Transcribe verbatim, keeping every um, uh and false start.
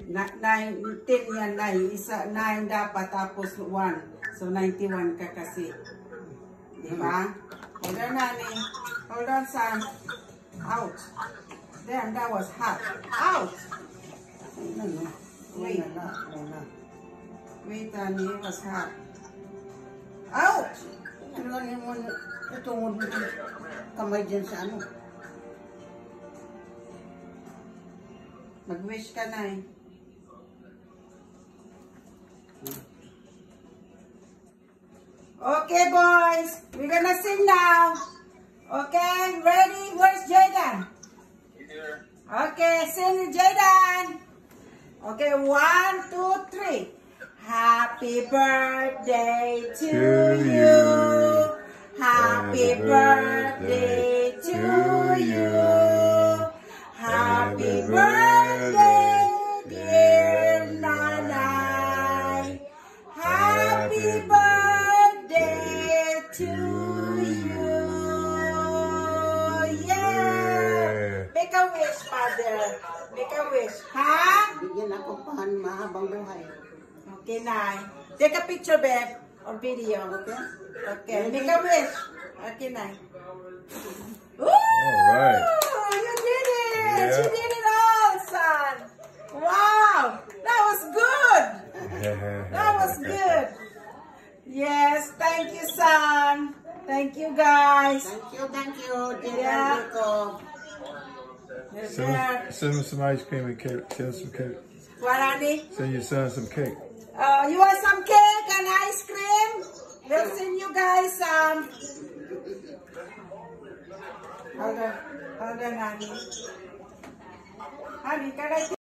Na, nine, ten yan, nine. Isa, nine dapat, tapos one. So, ninety-one ka kasi. Diba? Hold on, Nani. Hold on, son. Out. Damn, that was hot. Out! Wait. Wait, Nani, it was hot. Out! Ano lang yung mga tutungod mo kamay dyan sa ano? Mag-wish ka na eh. Okay, boys. We're gonna sing now. Okay, ready? Where's Jaden? Here. Okay, sing Jaden. Okay, one, two, three. Happy birthday to you. Happy birthday to you. Happy birthday, dear Nana. Happy birthday to you. Yeah. Make a wish, Father. Make a wish. Ha? Bigyan ako pahan mahabang buhay. Okay, Nay. Take a picture, babe, or video, okay? Okay, make a wish. Okay, Nay. Woo! Alright. You did it! Yeah. You did it all, son! Wow! That was good! That was good! Yes, thank you, son. Thank you, guys. Thank you, thank you. Yeah. Ko. Send, him- send him some ice cream and cake. Send him some cake. What, honey? Send your son some cake. Uh, you want some cake and ice cream? We'll send you guys some. Hold on. Hold on, honey. Honey, can I